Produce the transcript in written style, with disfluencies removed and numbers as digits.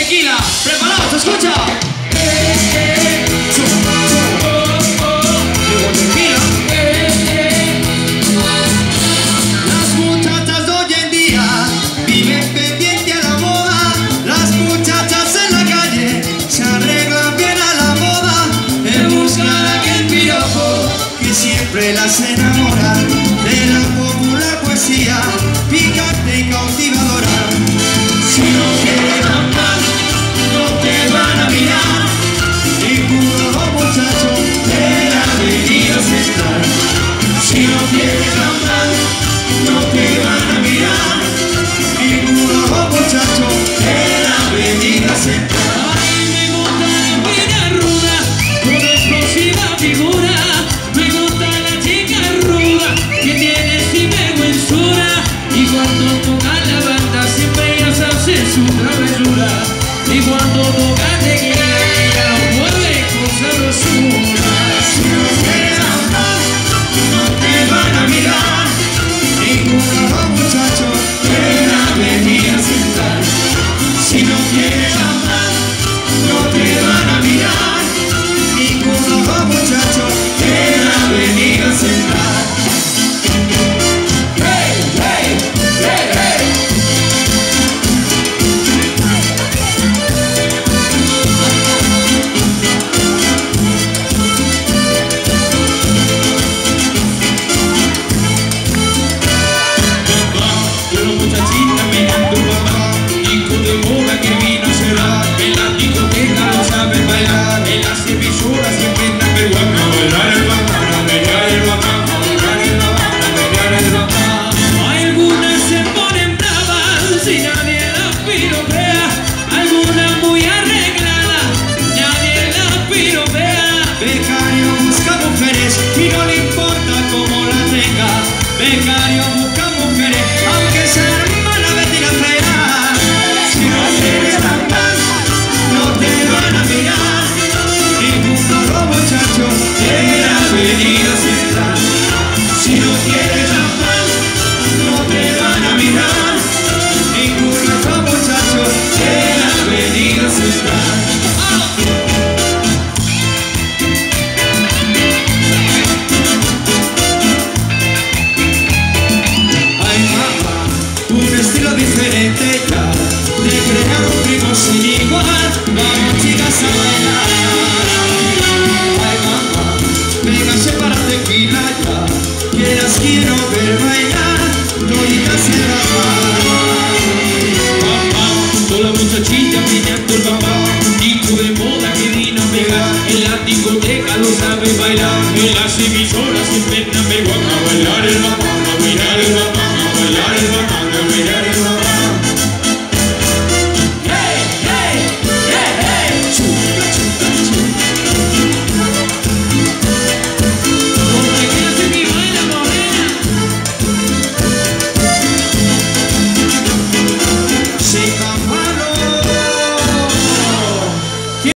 tequila. ¿Preparados? ¿Se escucha? Las muchachas de hoy en día viven pendiente a la moda. Las muchachas en la calle se arreglan bien a la moda en busca de aquel piropo que siempre las enamora. De la popular poesía picante y cautivadora. Si no quieres amar, no te van a mirar. Ninguno muchacho de la avenida central. Si no quieres amar, no te van a mirar. Ninguno muchacho de la avenida central. Ay, me gusta la vida ruda, con explosiva figura. Me gusta la chica ruda, que tiene sinvergüenzura. Y cuando toca la banda siempre ellas hacen su travesura. Y cuando toca tequila ella lo mueve con sabrosura. Si no quieres amar, no te van a mirar. Ninguno muchacho de la avenida central. Si no quieres amar, no te van a mirar. Ninguno muchacho de la avenida central. Hey, hey, hey, hey. Una muchachita mirando papá, hijo de moda que vino a cerrar. En la discoteca no saben bailar, en las emisoras siempre están peruanos. A bailar el bacán, a bailar el bacán, a bailar el bacán, a bailar el bacán. Algunas se ponen bravas si nadie las piropea. Algunas muy arregladas, nadie las piropea. Becario busca mujeres y no le importa cómo la tenga. Becario busca mujeres, aunque sea hermana Betty la fea. Si no quieres amar, no te van a mirar. Ninguno de los muchachos de la avenida central. Si no quieres amar, no te van a mirar. Ninguno de los muchachos de la avenida central. Un estilo diferente ya, de crear un ritmo sin igual. Vamos chicas a bailar. Ay mamá, véngase para tequila ya, que las quiero ver bailar. Toditas se Papá, con la muchachita mirando el papá, hijo de moda que vino a pegar. En la discoteca lo sabe bailar, en las emisoras siempre están peruanos. A bailar el papá.